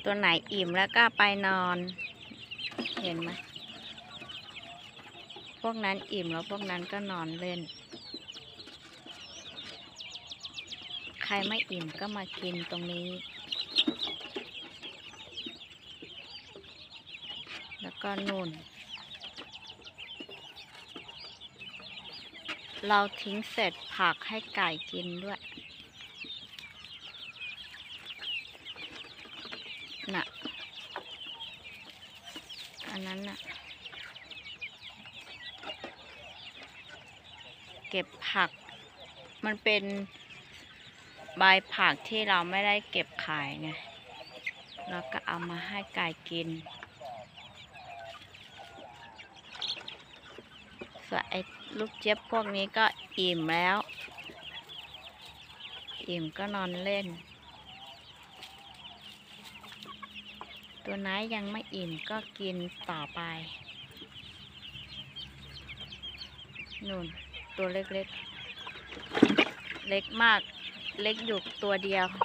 ตัวไหนอิ่มแล้วก็ไปนอน เห็นไหมพวกนั้นอิ่มแล้วพวกนั้นก็นอนเล่นใครไม่อิ่มก็มากินตรงนี้แล้วก็นู่นเราทิ้งเศษผักให้ไก่กินด้วยน่ะอันนั้นน่ะเก็บผักมันเป็นใบผักที่เราไม่ได้เก็บขายไงเราก็เอามาให้ไก่กินส่วนไอ้ลูกเจี๊ยบพวกนี้ก็อิ่มแล้วอิ่มก็นอนเล่นตัวไหนยังไม่อิ่มก็กินต่อไปนู่นตัวเล็กๆเล็กมากเล็กอยู่ตัวเดียว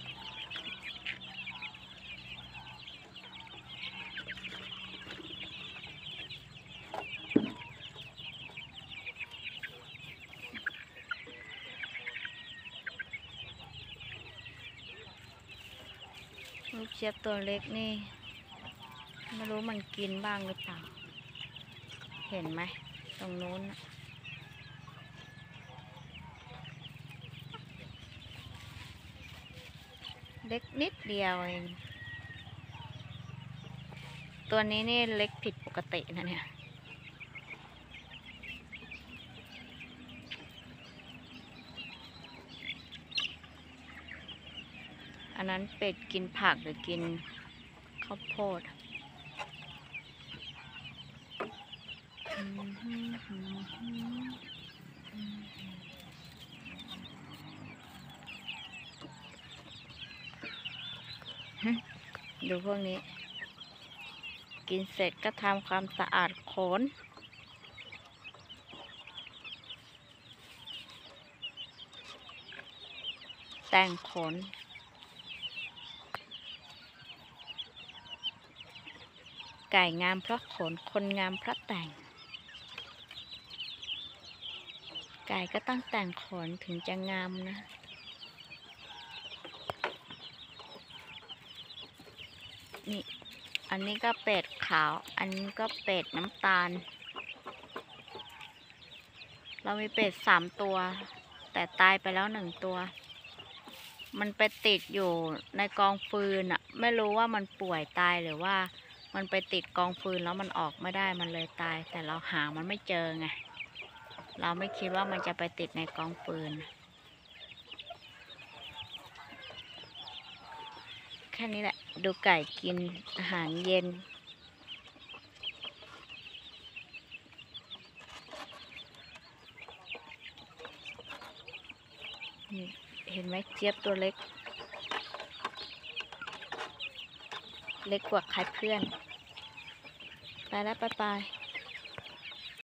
ลูกเจี๊ยบตัวเล็กนี่ไม่รู้มันกินบ้างหรือเปล่าเห็นไหมตรงนู้นเล็กนิดเดียวเองตัวนี้นี่เล็กผิดปกตินะเนี่ยอันนั้นเป็ดกินผักหรือกินข้าวโพดดูพวกนี้กินเสร็จก็ทำความสะอาดขนแต่งขนไก่งามเพราะขนคนงามเพราะแต่งไก่ก็ต้องแต่งขนถึงจะงามนะนี่อันนี้ก็เป็ดขาวอันนี้ก็เป็ดน้ำตาลเรามีเป็ด3 ตัวแต่ตายไปแล้ว1 ตัวมันไปติดอยู่ในกองฟืนอ่ะไม่รู้ว่ามันป่วยตายหรือว่ามันไปติดกองฟืนแล้วมันออกไม่ได้มันเลยตายแต่เราหามันไม่เจอไงเราไม่คิดว่ามันจะไปติดในกองฟืนแค่นี้แหละดูไก่กินอาหารเย็นนี่เห็นไหมเจี๊ยบตัวเล็กเล็กกว่าใครเพื่อนไปแล้วไป